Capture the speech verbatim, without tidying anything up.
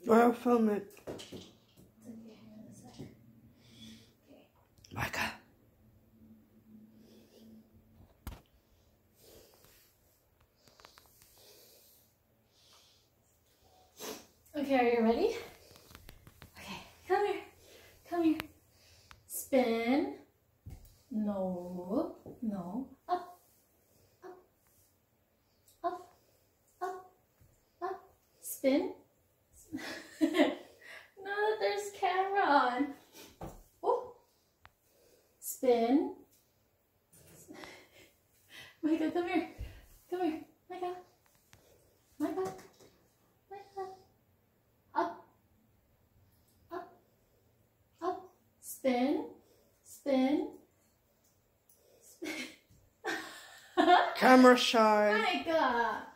I'll film it. Okay, okay. Micah. Okay, are you ready? Okay, come here. Come here. Spin. No. No. Up. Up. Up. Up. Up. Spin. Now that there's camera on. Oh. Spin. Micah, come here. Come here. Micah. Micah. Micah. Up. Up. Up. Spin. Spin. Spin. Camera shy. Micah.